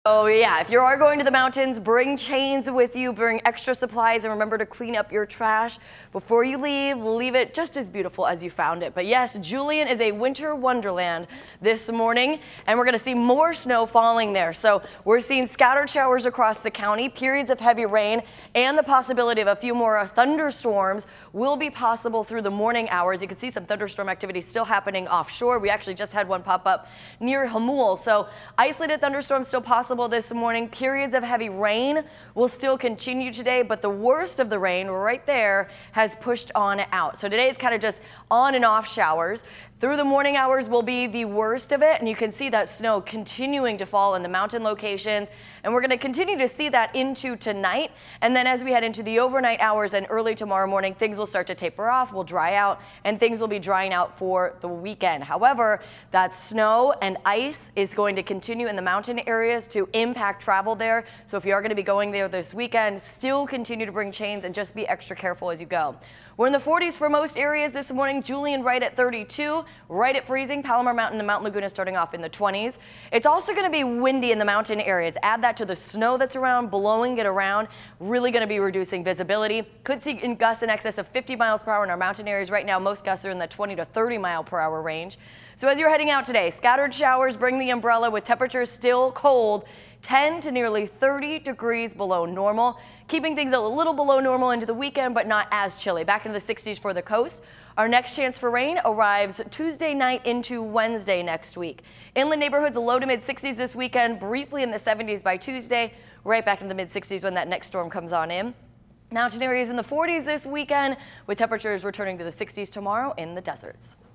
Oh yeah, if you are going to the mountains, bring chains with you, bring extra supplies, and remember to clean up your trash before you leave. Leave it just as beautiful as you found it. But yes, Julian is a winter wonderland this morning, and we're going to see more snow falling there. So we're seeing scattered showers across the county, periods of heavy rain, and the possibility of a few more thunderstorms will be possible through the morning hours. You can see some thunderstorm activity still happening offshore. We actually just had one pop up near Hamul. So isolated thunderstorms still possible this morning. Periods of heavy rain will still continue today, but the worst of the rain right there has pushed on out. So today it's kind of just on and off showers. Through the morning hours will be the worst of it, and you can see that snow continuing to fall in the mountain locations, and we're going to continue to see that into tonight. And then as we head into the overnight hours and early tomorrow morning, things will start to taper off, will dry out, and things will be drying out for the weekend. However, that snow and ice is going to continue in the mountain areas to impact travel there. So if you are going to be going there this weekend, still continue to bring chains and just be extra careful as you go. We're in the 40s for most areas this morning. Julian right at 32, right at freezing. Palomar Mountain and Mount Laguna starting off in the 20s. It's also going to be windy in the mountain areas. Add that to the snow that's around, blowing it around, really going to be reducing visibility. Could see gusts in excess of 50 miles per hour in our mountain areas. Right now, most gusts are in the 20 to 30 mile per hour range. So as you're heading out today, scattered showers, bring the umbrella with temperatures still cold. 10 to nearly 30 degrees below normal, keeping things a little below normal into the weekend, but not as chilly. Back into the 60s for the coast. Our next chance for rain arrives Tuesday night into Wednesday next week. Inland neighborhoods low to mid 60s this weekend, briefly in the 70s by Tuesday, right back into the mid 60s when that next storm comes on in. Mountain areas in the 40s this weekend, with temperatures returning to the 60s tomorrow in the deserts.